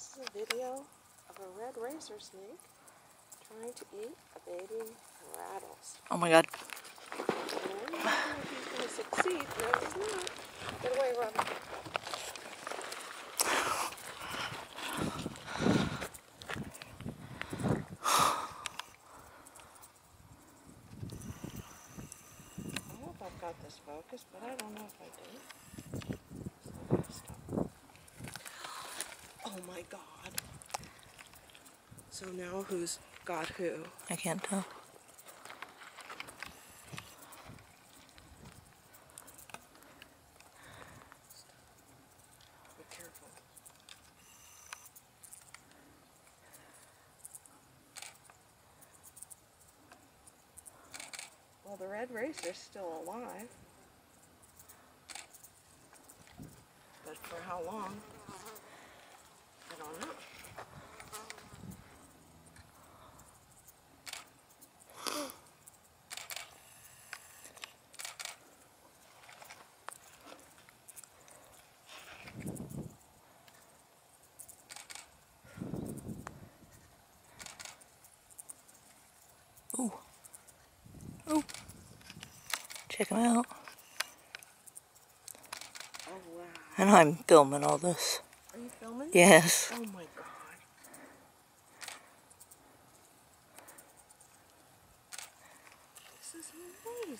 This is a video of a red racer snake trying to eat a baby rattles. Oh my god. I don't know if he's going to succeed. No, he's not. Get away, Robin. I hope I've got this focused, but I don't know if I do. So I gotta stop. Oh my god. So now who's got who? I can't tell. Be careful. Well, the red racer's still alive. But for how long? I don't know. Ooh. Ooh. Check him out. Oh wow. And I'm filming all this. Are you filming? Yes. Oh my god. This is amazing.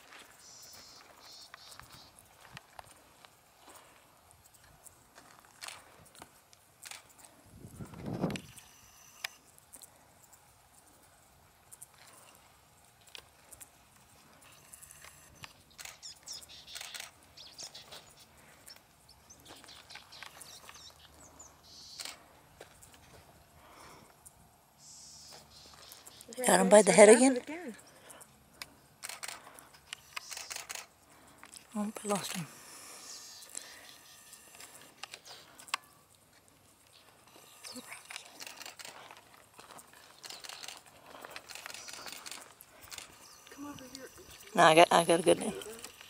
Got him by the head again? Oh, I lost him. Come over here. No, I got a good one.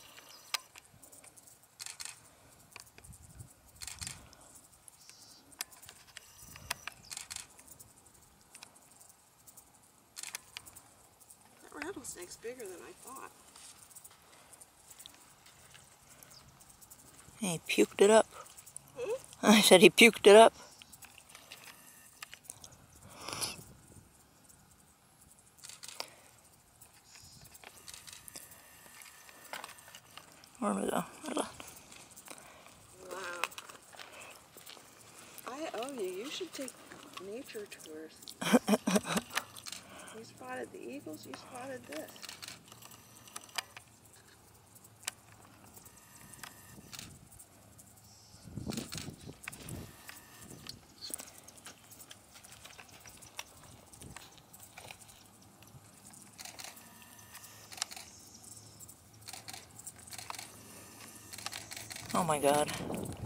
That rattlesnake's bigger than I thought. He puked it up. I said he puked it up. Where did it go? Wow. I owe you. You should take nature tours. You spotted the eagles, you spotted this. Oh my god.